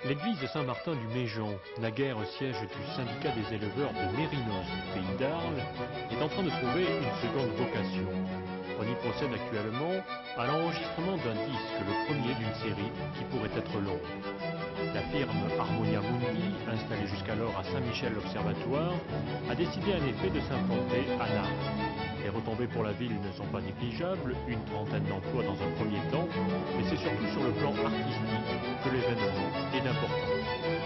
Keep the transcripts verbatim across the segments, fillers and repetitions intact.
L'église de Saint-Martin du Méjon, naguère siège du syndicat des éleveurs de Mérinos, pays d'Arles, est en train de trouver une seconde vocation. On y procède actuellement à l'enregistrement d'un disque, le premier d'une série qui pourrait être longue. La firme Harmonia Mundi, installée jusqu'alors à Saint-Michel-l'Observatoire, a décidé en effet de s'implanter à Naples. Les retombées pour la ville ne sont pas négligeables, une trentaine d'emplois dans un premier temps, mais c'est surtout sur le plan artistique que l'événement est d'importance.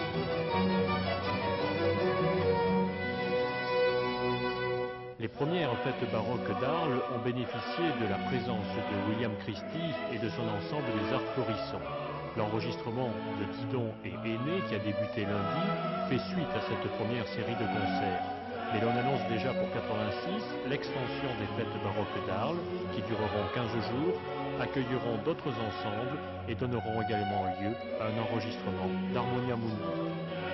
Les premières fêtes baroques d'Arles ont bénéficié de la présence de William Christie et de son ensemble des Arts Florissants. L'enregistrement de Didon et Aîné, qui a débuté lundi, fait suite à cette première série de concerts. Mais l'on annonce déjà pour quatre-vingt-six l'extension des fêtes baroques d'Arles, qui dureront quinze jours, accueilleront d'autres ensembles et donneront également lieu à un enregistrement d'Harmonia Mundi.